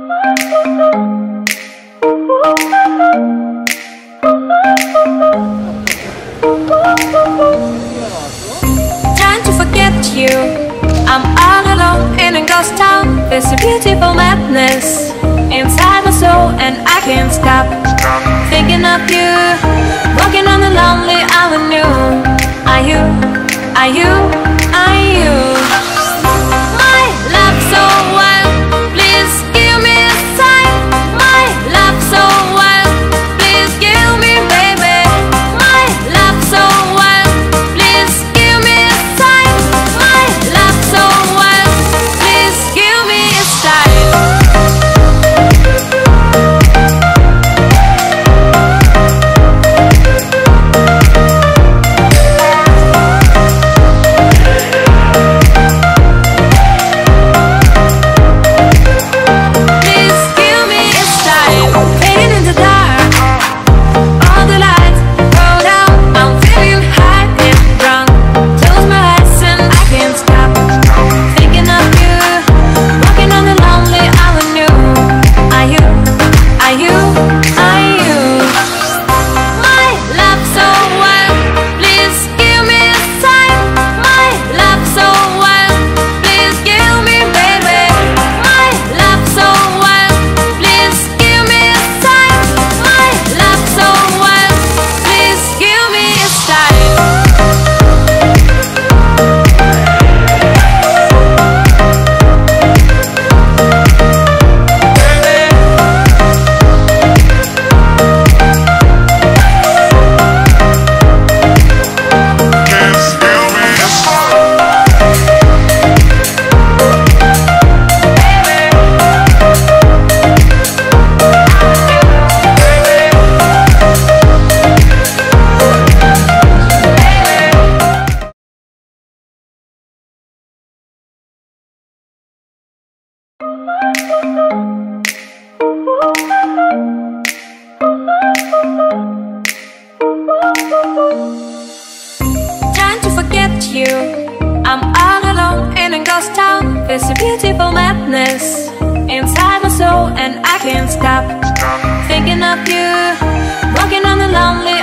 Trying to forget you, I'm all alone in a ghost town. There's a beautiful madness inside my soul, and I can't stop thinking of you. Walking on the lonely avenue. Are you, are you, are you my love so wild? Please give me a sign. My love so wild, please give me, baby. My love so wild, please give me a sign. My love so wild, please give me a sign. Trying to forget you, I'm all alone in a ghost town. There's a beautiful madness inside my soul, and I can't stop thinking of you. Walking on the lonely